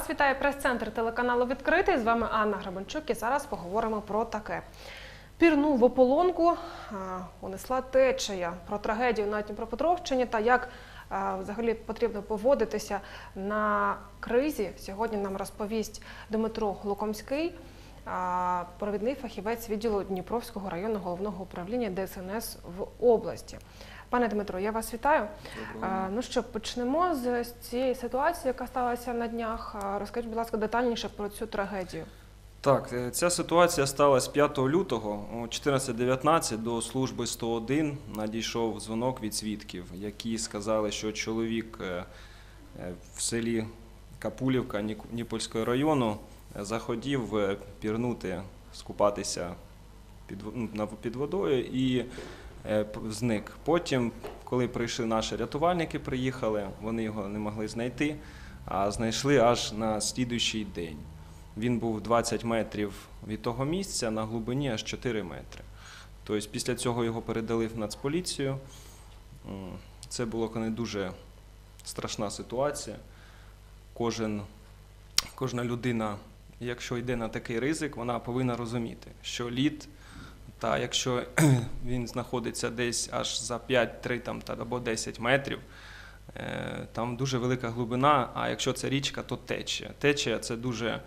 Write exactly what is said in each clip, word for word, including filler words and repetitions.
Вас вітає прес-центр телеканалу «Відкритий». З вами Анна Грабанчук і зараз поговоримо про таке. Пірну в ополонку унесла течія. Про трагедію на Дніпропетровщині та як взагалі потрібно поводитися на кризі сьогодні нам розповість Дмитро Лукомський, провідний фахівець відділу Дніпровського районного головного управління Де Ес Ен Ес в області. Пане Дмитро, я вас вітаю. Доброго. Ну що, почнемо з цієї ситуації, яка сталася на днях. Розкажіть, будь ласка, детальніше про цю трагедію. Так, ця ситуація сталася п'ятого лютого о чотирнадцята дев'ятнадцять до служби сто один надійшов дзвонок від свідків, які сказали, що чоловік в селі Капулівка Нікопольського району захотів пірнути, скупатися під, ну, під водою і зник. Потім, коли прийшли наші рятувальники, приїхали, вони його не могли знайти, а знайшли аж на слідуючий день. Він був двадцять метрів від того місця, на глибині аж чотири метри. Тобто після цього його передали в Нацполіцію. Це була не дуже страшна ситуація. Кожен, кожна людина, якщо йде на такий ризик, вона повинна розуміти, що лід, та якщо він знаходиться десь аж за п'ять, три там, або десять метрів, там дуже велика глибина, а якщо це річка, то течія. Течія – це дуже,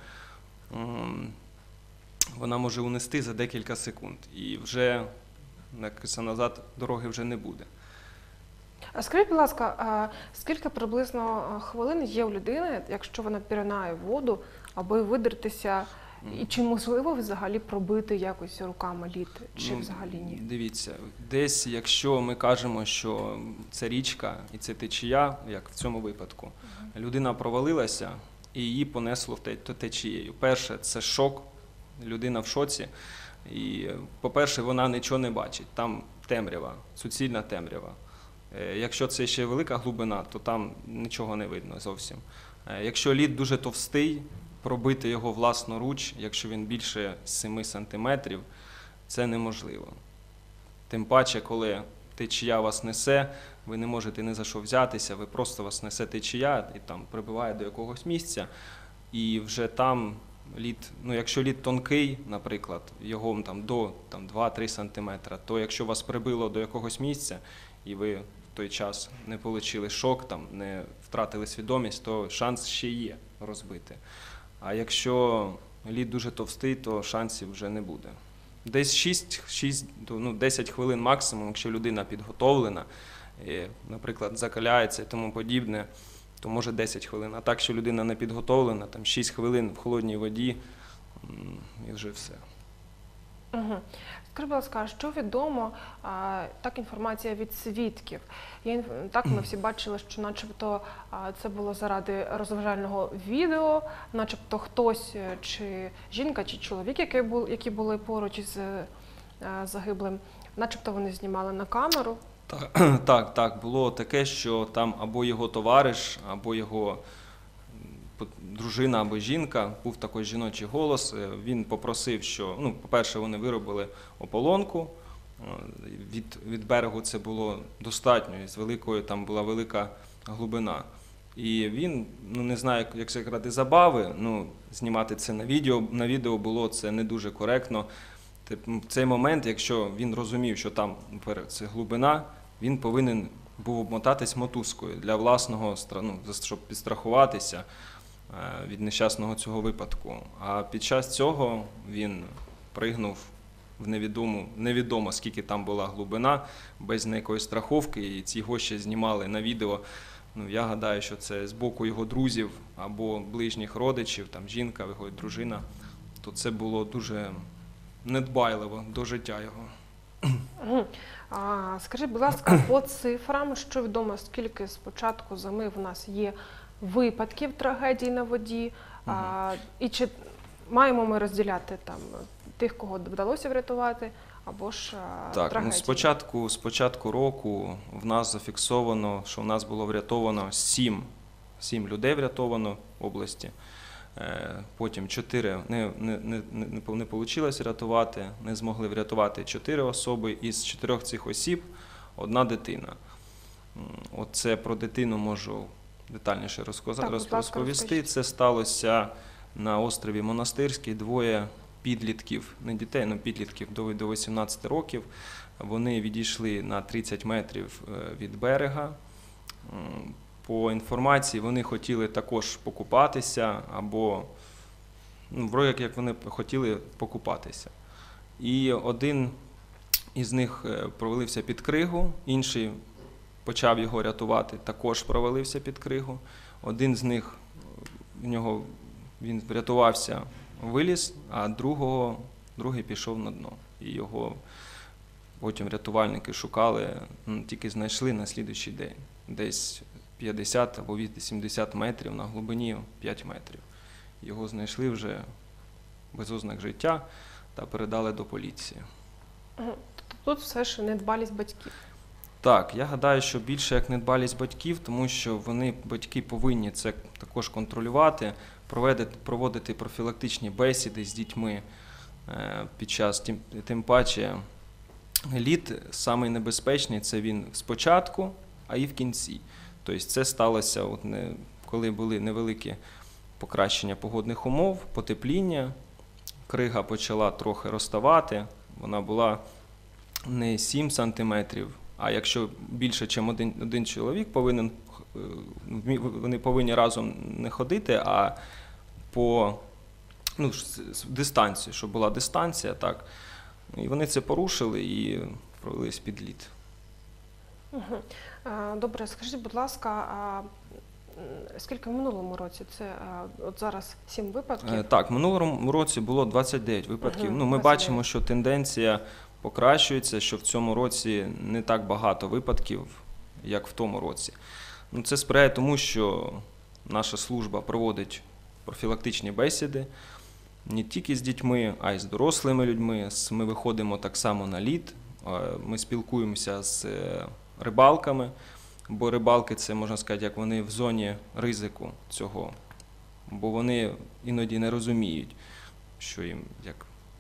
вона може унести за декілька секунд, і вже назад дороги вже не буде. А скажіть, будь ласка, скільки приблизно хвилин є у людини, якщо вона пірнає воду, аби видертися? І чи можливо взагалі пробити якось руками лід, чи ну, взагалі ні? Дивіться, десь якщо ми кажемо, що це річка і це течія, як в цьому випадку, uh-huh. людина провалилася і її понесло течією. Перше, це шок, людина в шоці. І, по-перше, вона нічого не бачить, там темрява, суцільна темрява. Якщо це ще велика глибина, то там нічого не видно зовсім. Якщо лід дуже товстий, пробити його власноруч, якщо він більше семи сантиметрів, це неможливо. Тим паче, коли течія вас несе, ви не можете ні за що взятися, ви просто вас несе течія і там прибиває до якогось місця, і вже там лід, ну якщо лід тонкий, наприклад, його там до там, два-три сантиметри, то якщо вас прибило до якогось місця, і ви в той час не отримали шок, там, не втратили свідомість, то шанс ще є розбити. А якщо лід дуже товстий, то шансів вже не буде. Десь шість, ну, десять хвилин максимум, якщо людина підготовлена, і, наприклад, закаляється і тому подібне, то може десять хвилин. А так, якщо людина не підготовлена, там шість хвилин в холодній воді і вже все. Угу. Скажіть, будь ласка, що відомо, а, так інформація від свідків. Я, так ми всі бачили, що начебто а, це було заради розважального відео, начебто хтось, чи жінка, чи чоловік, які були, які були поруч із а, загиблим, начебто вони знімали на камеру. Так, так, так, було таке, що там або його товариш, або його дружина або жінка, був такий жіночий голос, він попросив, що, ну, по-перше, вони виробили ополонку, від, від берегу це було достатньо, з великою, там була велика глибина. І він, ну, не знаю, як це грати забави, ну, знімати це на відео, на відео було це не дуже коректно. В цей момент, якщо він розумів, що там це глибина, він повинен був обмотатись мотузкою для власного, ну, щоб підстрахуватися від нещасного цього випадку. А під час цього він пригнув в невідому, невідомо скільки там була глибина, без ніякої страховки, і ці гості знімали на відео. Ну, я гадаю, що це з боку його друзів або ближніх родичів, там жінка, його дружина, то це було дуже недбайливо до життя його. А, скажіть, будь ласка, по цифрам, що відомо, скільки з початку зими в нас є випадків трагедій на воді, угу. а, і чи маємо ми розділяти там тих, кого вдалося врятувати, або ж а, так, трагедії? Ну, з початку, з початку року в нас зафіксовано, що в нас було врятовано сім, сім людей врятовано в області. Потім чотири не, не, не, не, не вийшло врятувати, не змогли врятувати чотири особи, із чотирьох цих осіб одна дитина. Оце про дитину можу детальніше розкоз- Так, будь ласка, розповісти. розкажіть. Це сталося на острові Монастирський. Двоє підлітків, не дітей, але підлітків до до вісімнадцяти років. Вони відійшли на тридцять метрів від берега. М, По інформації, вони хотіли також покупатися, або, ну, вроде як вони хотіли покупатися. І один із них е, провалився під кригу, інший почав його рятувати, також провалився під кригу. Один з них, в нього, він врятувався, виліз, а другого, другий пішов на дно. І його потім рятувальники шукали, ну, тільки знайшли на слідуючий день. Десь п'ятдесят або вісімдесят метрів на глибині п'ять метрів. Його знайшли вже без ознак життя та передали до поліції. Мгм. Тут все ж недбалість батьків. Так, я гадаю, що більше як недбалість батьків, тому що вони, батьки, повинні це також контролювати, проводити, проводити профілактичні бесіди з дітьми е, під час, тим, тим паче, лід самий небезпечний – це він спочатку, а і в кінці. Тобто це сталося, от не, коли були невеликі покращення погодних умов, потепління, крига почала трохи розставати, вона була не сім сантиметрів, а якщо більше, ніж один, один чоловік повинен, е, вони повинні разом не ходити, а по, ну, с- с- дистанцію, щоб була дистанція, так. І вони це порушили і провелись під лід. Мгм. Е, Добре, скажіть, будь ласка, а м, скільки в минулому році? Це е, от зараз сім випадків. Е, Так, в минулому році було двадцять дев'ять випадків. Мгм, Ну, ми двадцять бачимо, дев'ять. що тенденція покращується, що в цьому році не так багато випадків, як в тому році. Ну, це сприяє тому, що наша служба проводить профілактичні бесіди не тільки з дітьми, а й з дорослими людьми. С- Ми виходимо так само на лід, е, ми спілкуємося з е, рибалками, бо рибалки – це, можна сказати, як вони в зоні ризику цього, бо вони іноді не розуміють, що їм як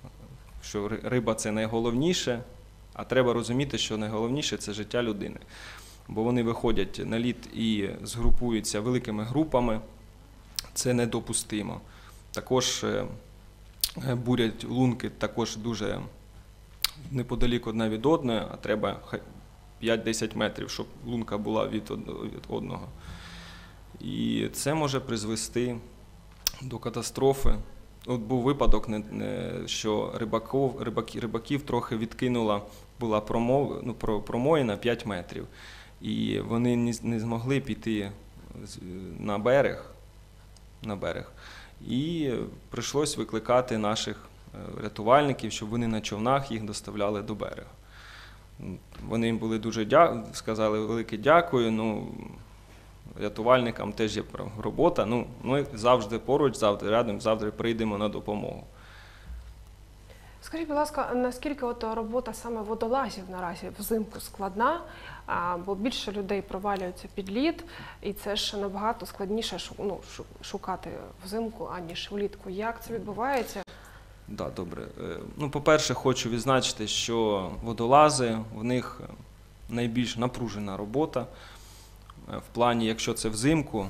що ри- риба – це найголовніше, а треба розуміти, що найголовніше – це життя людини. Бо вони виходять на лід і згрупуються великими групами, це недопустимо. Також е, е, бурять лунки також дуже неподалік одна від одної, а треба хай п'ять-десять метрів, щоб лунка була від од- від одного. І це може призвести до катастрофи. От був випадок, не- не- що рибаков, рибаки, рибаків трохи відкинула, була промов, ну, про- промоїна п'ять метрів. І вони не, з- не змогли піти з- на берег, на берег. І прийшлось викликати наших е, рятувальників, щоб вони на човнах їх доставляли до берега. М, Вони їм були дуже дя... сказали велике дякую. Ну, рятувальникам теж є про- робота. Ну, ми завжди поруч, завжди рядом, завжди прийдемо на допомогу. Скажіть, будь ласка, наскільки от робота саме водолазів наразі взимку складна, а, бо більше людей провалюються під лід, і це ж набагато складніше шу- ну, шу- шукати взимку, аніж влітку. Як це відбувається? Да, добре. Е, Ну, по-перше, хочу відзначити, що водолази, в них найбільш напружена робота. Е, В плані, якщо це взимку,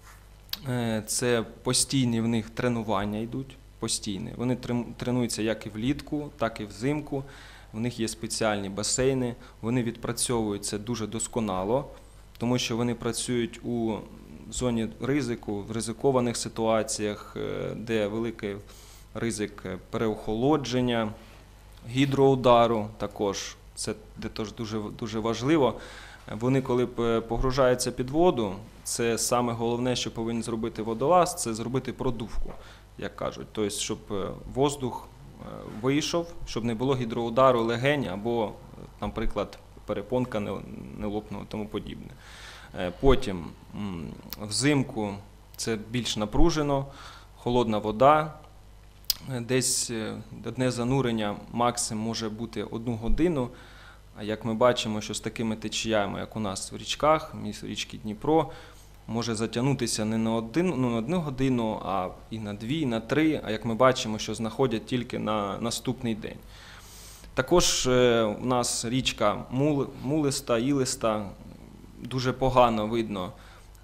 е, це постійні в них тренування йдуть, постійні. Вони трен- тренуються як і влітку, так і взимку. В них є спеціальні басейни, вони відпрацьовують це дуже досконало, тому що вони працюють у зоні ризику, в ризикованих ситуаціях, е, де великий ризик переохолодження, гідроудару також. Це де теж дуже, дуже важливо. Вони, коли п- погружаються під воду, це саме головне, що повинен зробити водолаз, це зробити продувку, як кажуть. Тобто, щоб е, воздух е, вийшов, щоб не було гідроудару легень або, е, наприклад, перепонка не, не лопнула і тому подібне. Е, Потім м, взимку це більш напружено, холодна вода. Е, Десь е, одне занурення максимум може бути одну годину. А як ми бачимо, що з такими течіями, як у нас в річках, міст річки Дніпро, може затягнутися не на один, ну, на одну годину, а і на дві, і на три, а як ми бачимо, що знаходять тільки на наступний день. Також е, у нас річка Мул- Мулиста, Ілиста, дуже погано видно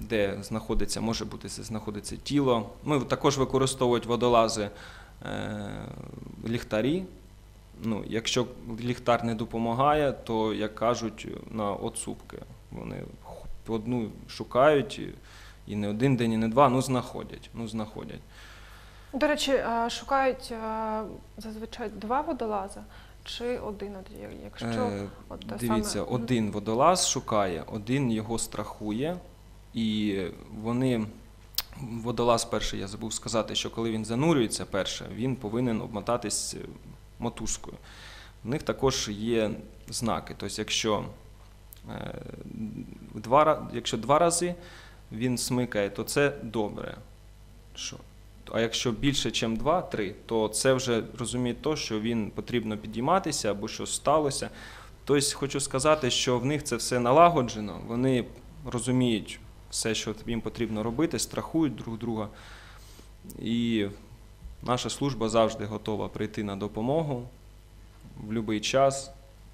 де знаходиться, може бути знаходиться тіло. Ми також використовують водолази е, ліхтарі. Ну, якщо ліхтар не допомагає, то, як кажуть, на оцупки. Вони одну шукають, і не один день, і не два, ну знаходять. Ну, знаходять. До речі, а шукають а, зазвичай два водолази чи один, от, якщо Е, от, Дивіться, саме... один водолаз шукає, один його страхує, і вони, водолаз перший, я забув сказати, що коли він занурюється перше, він повинен обмотатись мотузкою. В них також є знаки, тобто якщо, е, два, якщо два рази він смикає, то це добре. Що? А якщо більше, ніж два, три, то це вже розуміє то, що він потрібно підійматися або щось сталося. Тобто хочу сказати, що в них це все налагоджено, вони розуміють все, що їм потрібно робити, страхують друг друга. І наша служба завжди готова прийти на допомогу в будь-який час,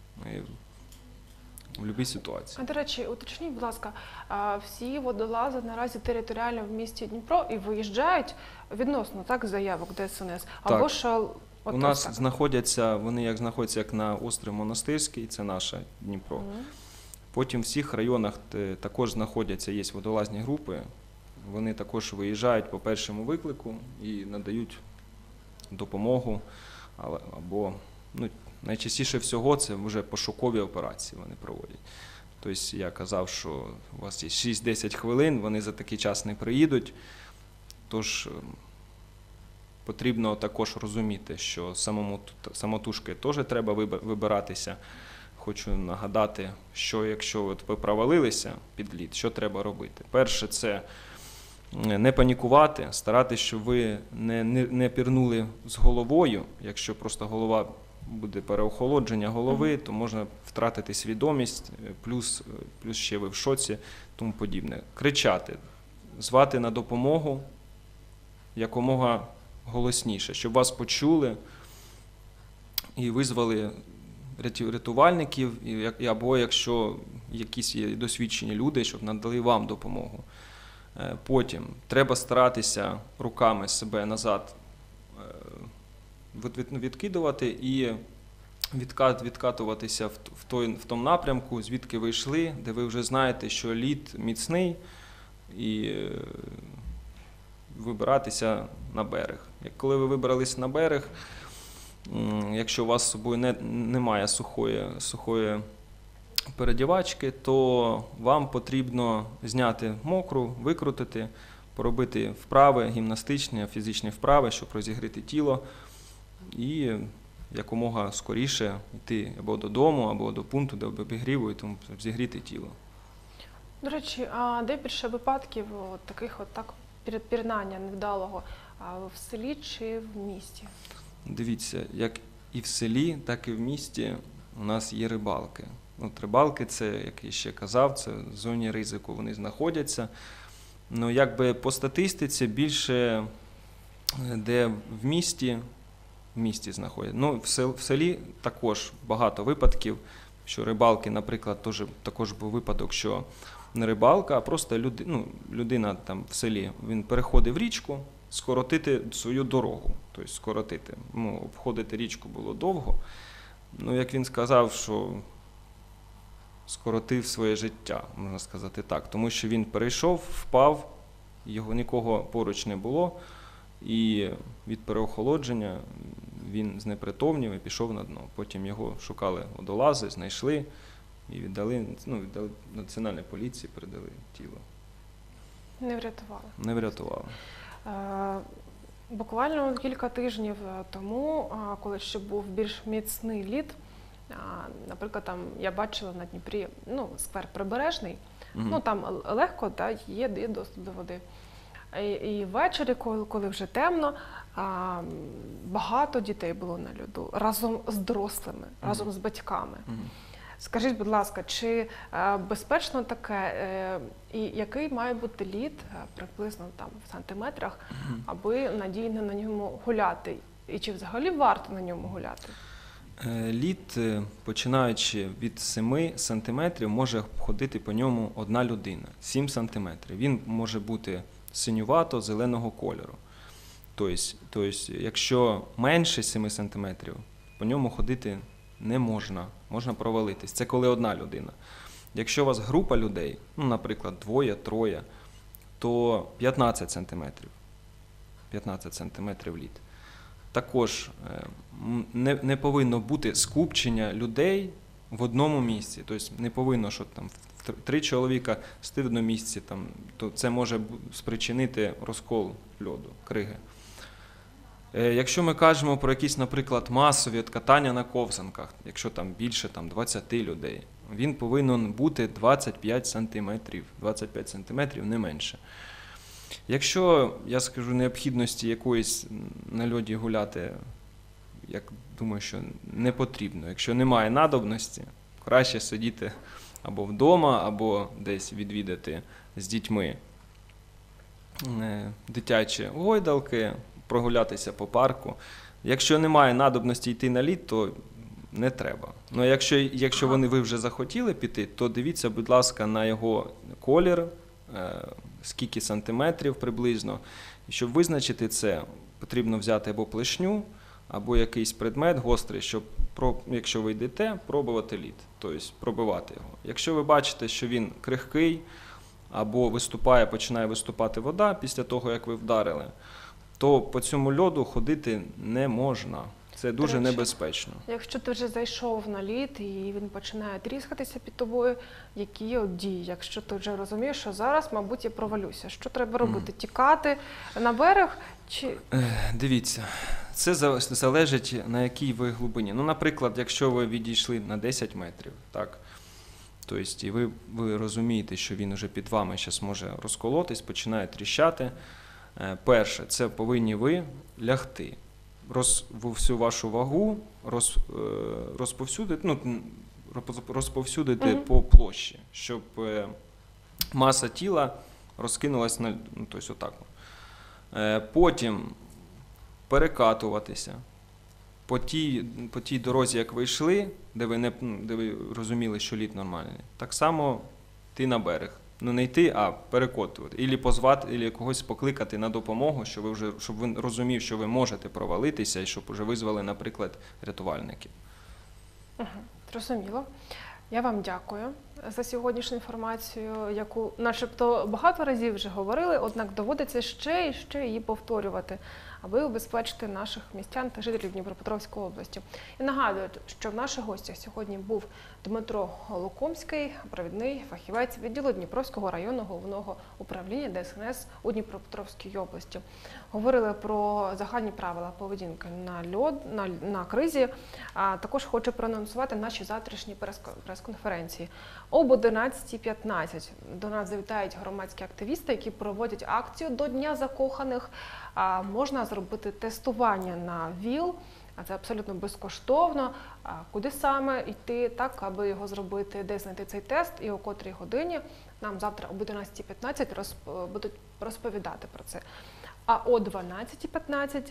в будь-якій ситуації. А, до речі, уточніть, будь ласка, а всі водолази наразі територіально в місті Дніпро і виїжджають відносно так, заявок ДСНС? Або ж от у нас так? знаходяться, вони як знаходяться як на острів Монастирський, це наше Дніпро. Угу. Потім в всіх районах також знаходяться, є водолазні групи, вони також виїжджають по першому виклику і надають допомогу, або, ну, найчастіше всього це вже пошукові операції вони проводять. Тобто я казав, що у вас є шість-десять хвилин, вони за такий час не приїдуть, тож потрібно також розуміти, що самому, самотужки теж треба вибиратися. Хочу нагадати, що якщо от ви провалилися під лід, що треба робити? Перше – це не панікувати, старатися, щоб ви не, не, не пірнули з головою. Якщо просто голова буде переохолодження голови, то можна втратити свідомість, плюс, плюс ще ви в шоці, тому подібне. Кричати, звати на допомогу якомога голосніше, щоб вас почули і визвали рятувальників, або якщо якісь є досвідчені люди, щоб надали вам допомогу. Потім треба старатися руками себе назад відкидувати і відкатуватися в той, в тому напрямку, звідки ви йшли, де ви вже знаєте, що лід міцний, і вибиратися на берег. Коли ви вибрались на берег, якщо у вас з собою не, немає сухої, сухої передівачки, то вам потрібно зняти мокру, викрутити, поробити вправи, гімнастичні, фізичні вправи, щоб розігріти тіло і якомога скоріше йти або додому, або до пункту, де обігріву, і тому зігріти тіло. До речі, а де більше випадків от таких от так пірнання невдалого, в селі чи в місті? Дивіться, як і в селі, так і в місті у нас є рибалки. От рибалки, це, як я ще казав, це в зоні ризику вони знаходяться. Ну, якби по статистиці більше де в місті, в місті знаходяться. Ну, в селі також багато випадків, що рибалки, наприклад, теж, також був випадок, що не рибалка, а просто люди, ну, людина там в селі, він переходив річку, скоротити свою дорогу, тобто скоротити. Ну, обходити річку було довго. Ну, як він сказав, що скоротив своє життя, можна сказати так, тому що він перейшов, впав, його нікого поруч не було, і від переохолодження він знепритомнів і пішов на дно. Потім його шукали водолази, знайшли і віддали, ну, віддали Національній поліції, передали тіло. Не врятували? Не врятували. Е, буквально кілька тижнів тому, коли ще був більш міцний лід, наприклад, там я бачила на Дніпрі, ну, сквер Прибережний, угу. Ну, там легко, да, є, є доступ до води. І, і ввечері, коли, коли вже темно, а, багато дітей було на льоду, разом з дорослими, угу. разом з батьками. Угу. Скажіть, будь ласка, чи а, безпечно таке, е, і який має бути лід а, приблизно там в сантиметрах, угу. аби надійно на ньому гуляти? І чи взагалі варто на ньому гуляти? Е, Лід, е, починаючи від семи сантиметрів, може ходити по ньому одна людина. сім сантиметрів. Він може бути синювато-зеленого кольору. Тобто, тобто, якщо менше семи сантиметрів, по ньому ходити не можна, можна провалитись. Це коли одна людина. Якщо у вас група людей, ну, наприклад, двоє, троє, то п'ятнадцять сантиметрів. п'ятнадцять сантиметрів лід. Також не, не повинно бути скупчення людей в одному місці. Тобто не повинно, що там три чоловіка сидіти в одному місці, там, то це може спричинити розкол льоду, криги. Якщо ми кажемо про якісь, наприклад, масові катання на ковзанках, якщо там більше там, двадцять людей, він повинен бути двадцять п'ять сантиметрів, двадцять п'ять сантиметрів, не менше. Якщо, я скажу, необхідності якоїсь на льоді гуляти, я думаю, що не потрібно. Якщо немає надобності, краще сидіти або вдома, або десь відвідати з дітьми дитячі гойдалки, прогулятися по парку. Якщо немає надобності йти на лід, то не треба. Ну, якщо, якщо вони ви вже захотіли піти, то дивіться, будь ласка, на його колір, скільки сантиметрів приблизно. І щоб визначити це, потрібно взяти або плешню, або якийсь предмет гострий, щоб, якщо ви йдете, пробувати лід, тобто пробивати його. Якщо ви бачите, що він крихкий, або виступає, починає виступати вода після того, як ви вдарили, то по цьому льоду ходити не можна. Це дуже речі, небезпечно. Якщо ти вже зайшов на лід і він починає тріскатися під тобою, які от дії? Якщо ти вже розумієш, що зараз, мабуть, я провалюся. Що треба робити? Mm. Тікати на берег? Чи... Дивіться, це залежить, на якій ви глибині. Ну, наприклад, якщо ви відійшли на десять метрів, так, тобто, і ви, ви розумієте, що він вже під вами зараз може розколотись, починає тріщати. Перше, це повинні ви лягти. Роз, всю вашу вагу роз, розповсюдити, ну, розповсюдити mm-hmm. по площі, щоб маса тіла розкинулась на, ну, тобто отак. Потім перекатуватися по тій, по тій дорозі, як ви йшли, де ви, не, де ви розуміли, що лід нормальний, так само йти на берег. Ну, не йти, а перекотувати. Ілі позвати, ілі когось покликати на допомогу, щоб ви вже, щоб він розумів, що ви можете провалитися, і щоб вже визвали, наприклад, рятувальників. Угу, зрозуміло. Я вам дякую за сьогоднішню інформацію, яку начебто багато разів вже говорили, однак доводиться ще і ще її повторювати, аби убезпечити наших містян та жителів Дніпропетровської області. І нагадую, що в наших гостях сьогодні був Дмитро Лукомський, провідний фахівець відділу Дніпровського районного головного управління Де Ес Ен Ес у Дніпропетровській області. Говорили про загальні правила поведінки на льод, на, на кризі, а також хочу проанонсувати наші завтрашні прес-конференції. Об одинадцятій п'ятнадцять до нас завітають громадські активісти, які проводять акцію до Дня закоханих. А можна зробити тестування на ВІЛ, а це абсолютно безкоштовно. А куди саме йти так, аби його зробити, де знайти цей тест і о котрій годині нам завтра об одинадцятій п'ятнадцять розп... будуть розповідати про це. А о дванадцятій п'ятнадцять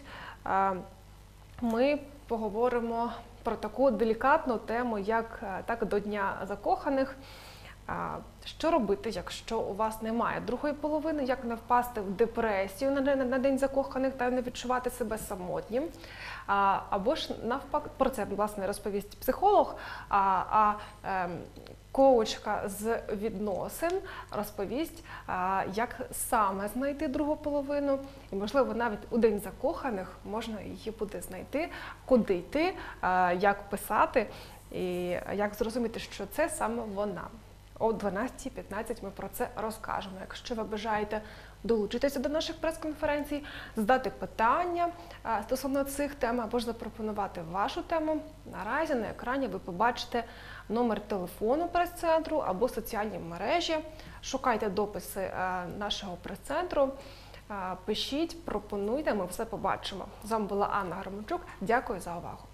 ми поговоримо про таку делікатну тему, як так до Дня закоханих. Що робити, якщо у вас немає другої половини, як не впасти в депресію на, на День закоханих та не відчувати себе самотнім? А, або ж навпаки, про це, власне, розповість психолог, а, а е, коучка з відносин розповість, а, як саме знайти другу половину. І, можливо, навіть у День закоханих можна її буде знайти, куди йти, а, як писати і як зрозуміти, що це саме вона. О дванадцятій п'ятнадцять ми про це розкажемо. Якщо ви бажаєте долучитися до наших прес-конференцій, задати питання стосовно цих тем або ж запропонувати вашу тему, наразі на екрані ви побачите номер телефону прес-центру або соціальні мережі. Шукайте дописи нашого прес-центру, пишіть, пропонуйте, ми все побачимо. З вами була Анна Громадчук. Дякую за увагу.